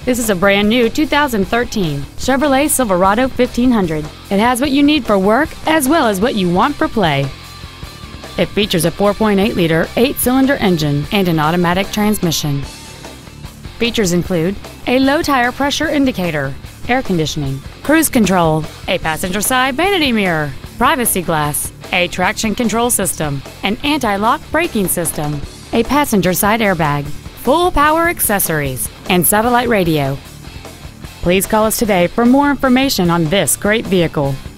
This is a brand new 2013 Chevrolet Silverado 1500. It has what you need for work as well as what you want for play. It features a 4.8-liter 8-cylinder engine and an automatic transmission. Features include a low tire pressure indicator, air conditioning, cruise control, a passenger side vanity mirror, privacy glass, a traction control system, an anti-lock braking system, a passenger side airbag, full power accessories, and satellite radio. Please call us today for more information on this great vehicle.